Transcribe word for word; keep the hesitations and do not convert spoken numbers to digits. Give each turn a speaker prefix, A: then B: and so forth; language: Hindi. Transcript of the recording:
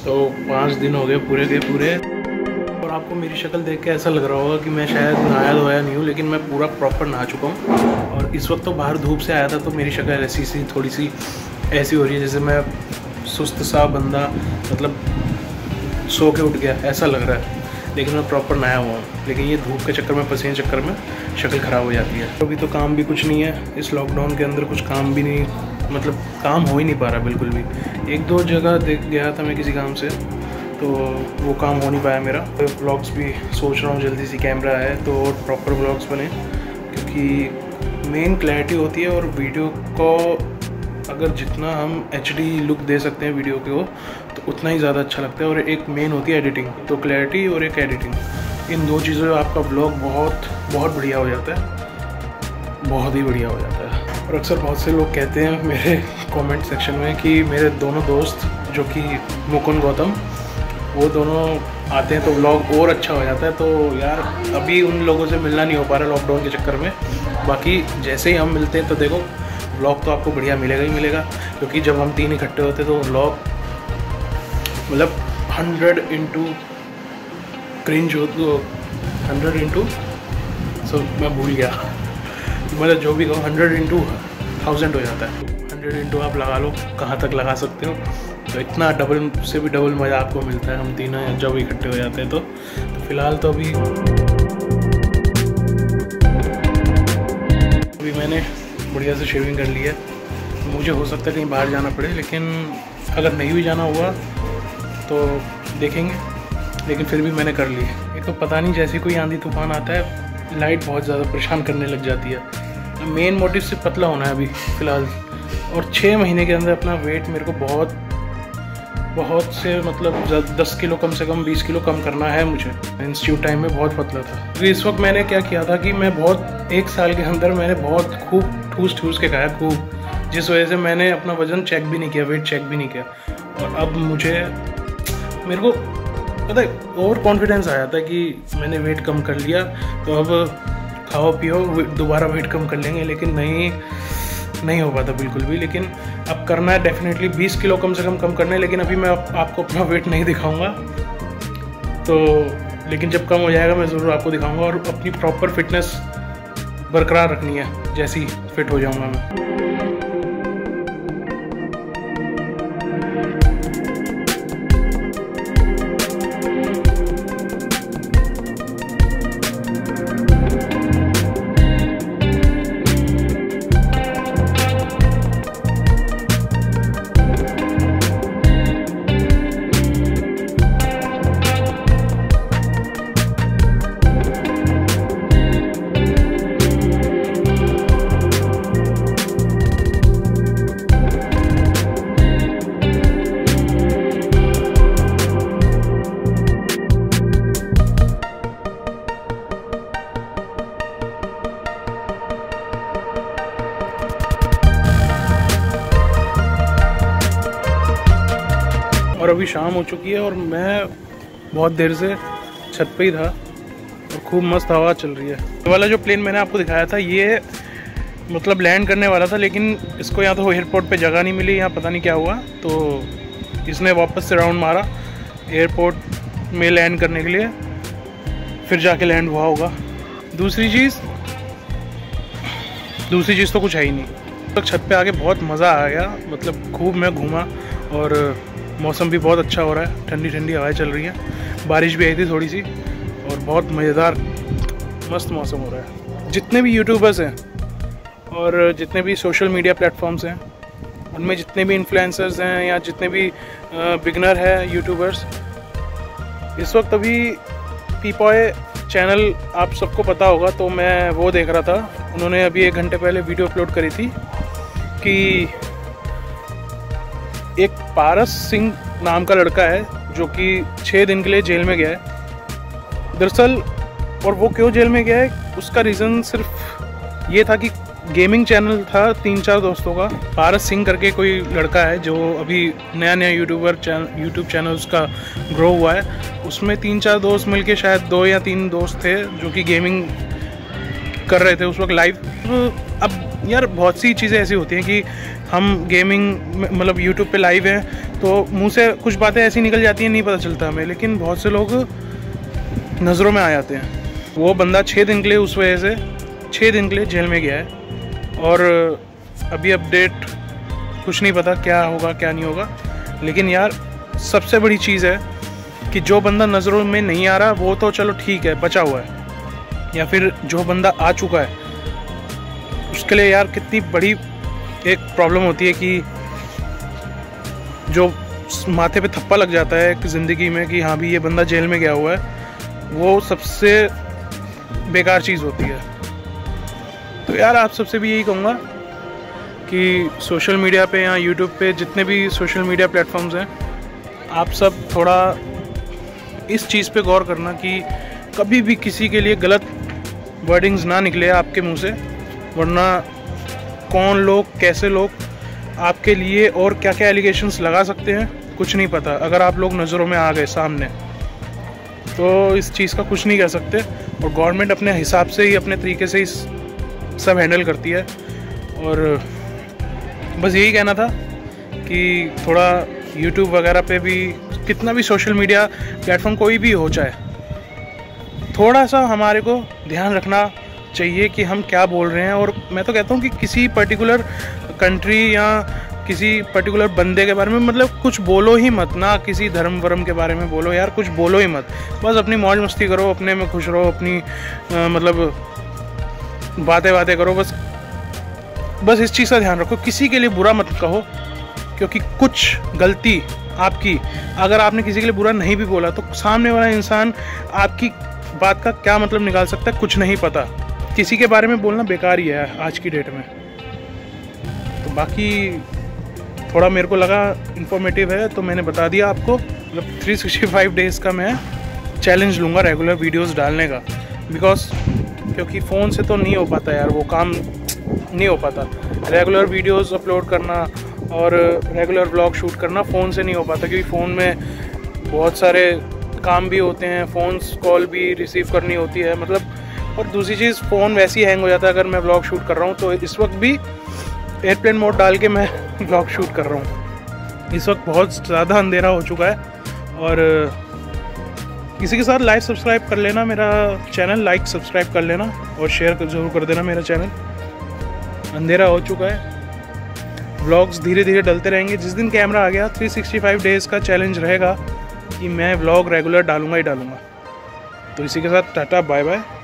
A: तो पाँच दिन हो गए पूरे के पूरे, और आपको मेरी शक्ल देख के ऐसा लग रहा होगा कि मैं शायद नहाया धोया नहीं हूँ, लेकिन मैं पूरा प्रॉपर नहा चुका हूँ। और इस वक्त तो बाहर धूप से आया था, तो मेरी शक्ल ऐसी सी थोड़ी सी ऐसी हो रही है जैसे मैं सुस्त सा बंदा, मतलब सो के उठ गया ऐसा लग रहा है, लेकिन मैं प्रॉपर नहाया हुआ हूँ। लेकिन ये धूप के चक्कर में, पसीने चक्कर में शक्ल ख़राब हो जाती है। अभी तो काम भी कुछ नहीं है इस लॉकडाउन के अंदर, कुछ काम भी नहीं, मतलब काम हो ही नहीं पा रहा बिल्कुल भी। एक दो जगह देख गया था मैं किसी काम से, तो वो काम हो नहीं पाया मेरा। व्लॉग्स भी सोच रहा हूँ जल्दी से कैमरा है तो प्रॉपर व्लॉग्स बने, क्योंकि मेन क्लैरिटी होती है। और वीडियो को अगर जितना हम एच डी लुक दे सकते हैं वीडियो को, तो उतना ही ज़्यादा अच्छा लगता है। और एक मेन होती है एडिटिंग, तो क्लैरिटी और एक एडिटिंग, इन दो चीज़ों में आपका व्लॉग बहुत बहुत बढ़िया हो जाता है, बहुत ही बढ़िया हो जाता है। और अक्सर बहुत से लोग कहते हैं मेरे कमेंट सेक्शन में कि मेरे दोनों दोस्त जो कि मुकुंद गौतम, वो दोनों आते हैं तो व्लॉग और अच्छा हो जाता है। तो यार अभी उन लोगों से मिलना नहीं हो पा रहा लॉकडाउन के चक्कर में। बाकी जैसे ही हम मिलते हैं तो देखो व्लॉग तो आपको बढ़िया मिलेगा ही मिलेगा, क्योंकि जब हम तीन इकट्ठे होते तो व्लॉग मतलब हंड्रेड इंटू क्रिंज हो, तो हंड्रेड इंटू सो मैं भूल गया, मतलब जो भी कहूँ हंड्रेड इंटू थाउजेंड हो जाता है। हंड्रेड इंटू आप लगा लो कहाँ तक लगा सकते हो, तो इतना डबल से भी डबल मज़ा आपको मिलता है हम तीनों जब इकट्ठे हो जाते हैं। तो, तो फिलहाल तो अभी अभी मैंने बढ़िया से शेविंग कर ली है। मुझे हो सकता है कहीं बाहर जाना पड़े, लेकिन अगर नहीं भी जाना हुआ तो देखेंगे, लेकिन फिर भी मैंने कर ली। एक तो पता नहीं जैसे कोई आंधी तूफान आता है लाइट बहुत ज़्यादा परेशान करने लग जाती है। मेन मोटिव से पतला होना है अभी फ़िलहाल, और छः महीने के अंदर अपना वेट मेरे को बहुत बहुत से मतलब दस किलो कम से कम बीस किलो कम करना है मुझे। इंस्टीट्यूट टाइम में बहुत पतला था। तो इस वक्त मैंने क्या किया था कि मैं बहुत एक साल के अंदर मैंने बहुत खूब ठूस ठूस के खाया खूब, जिस वजह से मैंने अपना वज़न चेक भी नहीं किया, वेट चेक भी नहीं किया। और अब मुझे मेरे को पता है ओवर कॉन्फिडेंस आया था कि मैंने वेट कम कर लिया, तो अब खाओ पियो दोबारा वेट कम कर लेंगे, लेकिन नहीं नहीं हो पाता बिल्कुल भी। लेकिन अब करना है डेफिनेटली, बीस किलो कम से कम कम करना है। लेकिन अभी मैं आप, आपको अपना वेट नहीं दिखाऊंगा, तो लेकिन जब कम हो जाएगा मैं ज़रूर आपको दिखाऊंगा। और अपनी प्रॉपर फिटनेस बरकरार रखनी है, जैसी फिट हो जाऊंगा मैं। और अभी शाम हो चुकी है और मैं बहुत देर से छत पे ही था और खूब मस्त हवा चल रही है। ये वाला जो प्लेन मैंने आपको दिखाया था ये मतलब लैंड करने वाला था, लेकिन इसको यहाँ तो एयरपोर्ट पे जगह नहीं मिली, यहाँ पता नहीं क्या हुआ, तो इसने वापस से राउंड मारा एयरपोर्ट में लैंड करने के लिए, फिर जाके लैंड हुआ होगा। दूसरी चीज़ दूसरी चीज़ तो कुछ है ही नहीं। तो छत पे आके बहुत मज़ा आ गया, मतलब खूब मैं घूमा और मौसम भी बहुत अच्छा हो रहा है, ठंडी ठंडी हवाएं चल रही हैं, बारिश भी आई थी थोड़ी सी, और बहुत मज़ेदार मस्त मौसम हो रहा है। जितने भी यूट्यूबर्स हैं और जितने भी सोशल मीडिया प्लेटफॉर्म्स हैं, उनमें जितने भी इन्फ्लुएंसर्स हैं या जितने भी बिगनर हैं यूट्यूबर्स, इस वक्त अभी पीपॉय चैनल आप सबको पता होगा, तो मैं वो देख रहा था। उन्होंने अभी एक घंटे पहले वीडियो अपलोड करी थी कि एक पारस सिंह नाम का लड़का है जो कि छः दिन के लिए जेल में गया है दरअसल। और वो क्यों जेल में गया है उसका रीज़न सिर्फ ये था कि गेमिंग चैनल था तीन चार दोस्तों का, पारस सिंह करके कोई लड़का है जो अभी नया नया यूट्यूबर चैनल यूट्यूब चैनल उसका ग्रो हुआ है। उसमें तीन चार दोस्त मिलके, शायद दो या तीन दोस्त थे जो कि गेमिंग कर रहे थे उस वक्त लाइव। तो अब यार बहुत सी चीज़ें ऐसी होती हैं कि हम गेमिंग मतलब यूट्यूब पे लाइव हैं तो मुंह से कुछ बातें ऐसी निकल जाती हैं, नहीं पता चलता हमें, लेकिन बहुत से लोग नज़रों में आ जाते हैं। वो बंदा छः दिन के लिए उस वजह से छः दिन के लिए जेल में गया है और अभी अपडेट कुछ नहीं पता क्या होगा क्या नहीं होगा। लेकिन यार सबसे बड़ी चीज़ है कि जो बंदा नज़रों में नहीं आ रहा वो तो चलो ठीक है, बचा हुआ है, या फिर जो बंदा आ चुका है उसके लिए यार कितनी बड़ी एक प्रॉब्लम होती है कि जो माथे पे थप्पा लग जाता है एक ज़िंदगी में कि हाँ भी ये बंदा जेल में गया हुआ है, वो सबसे बेकार चीज़ होती है। तो यार आप सबसे भी यही कहूँगा कि सोशल मीडिया पे या यूट्यूब पे जितने भी सोशल मीडिया प्लेटफॉर्म्स हैं, आप सब थोड़ा इस चीज़ पे गौर करना कि कभी भी किसी के लिए गलत वर्डिंग्स ना निकले आपके मुंह से, वरना कौन लोग कैसे लोग आपके लिए और क्या क्या एलिगेशंस लगा सकते हैं कुछ नहीं पता। अगर आप लोग नज़रों में आ गए सामने तो इस चीज़ का कुछ नहीं कह सकते, और गवर्नमेंट अपने हिसाब से ही अपने तरीके से ही सब हैंडल करती है। और बस यही कहना था कि थोड़ा यूट्यूब वगैरह पे भी, कितना भी सोशल मीडिया प्लेटफॉर्म कोई भी हो चाहे, थोड़ा सा हमारे को ध्यान रखना चाहिए कि हम क्या बोल रहे हैं। और मैं तो कहता हूँ कि किसी पर्टिकुलर कंट्री या किसी पर्टिकुलर बंदे के बारे में मतलब कुछ बोलो ही मत, ना किसी धर्म वर्म के बारे में बोलो यार, कुछ बोलो ही मत, बस अपनी मौज मस्ती करो, अपने में खुश रहो, अपनी आ, मतलब बातें बातें करो, बस बस इस चीज़ का ध्यान रखो, किसी के लिए बुरा मत कहो, क्योंकि कुछ गलती आपकी, अगर आपने किसी के लिए बुरा नहीं भी बोला तो सामने वाला इंसान आपकी बात का क्या मतलब निकाल सकता है, कुछ नहीं पता। किसी के बारे में बोलना बेकार ही है आज की डेट में। तो बाकी थोड़ा मेरे को लगा इन्फॉर्मेटिव है तो मैंने बता दिया आपको। मतलब थ्री सिक्सटी फाइव डेज़ का मैं चैलेंज लूँगा रेगुलर वीडियोस डालने का, बिकॉज क्योंकि फ़ोन से तो नहीं हो पाता यार, वो काम नहीं हो पाता। रेगुलर वीडियोस अपलोड करना और रेगुलर व्लॉग शूट करना फ़ोन से नहीं हो पाता, क्योंकि फ़ोन में बहुत सारे काम भी होते हैं, फ़ोन कॉल भी रिसीव करनी होती है, मतलब। और दूसरी चीज़ फ़ोन वैसे ही हैंग हो जाता है अगर मैं व्लॉग शूट कर रहा हूँ। तो इस वक्त भी एयरप्लेन मोड डाल के मैं व्लॉग शूट कर रहा हूँ। इस वक्त बहुत ज़्यादा अंधेरा हो चुका है। और किसी के साथ लाइक सब्सक्राइब कर लेना मेरा चैनल, लाइक सब्सक्राइब कर लेना और शेयर ज़रूर कर देना मेरा चैनल। अंधेरा हो चुका है, व्लॉग्स धीरे धीरे डलते रहेंगे। जिस दिन कैमरा आ गया थ्री सिक्सटी फाइव डेज़ का चैलेंज रहेगा कि मैं व्लॉग रेगुलर डालूंगा ही डालूंगा। तो इसी के साथ टाटा बाय बाय।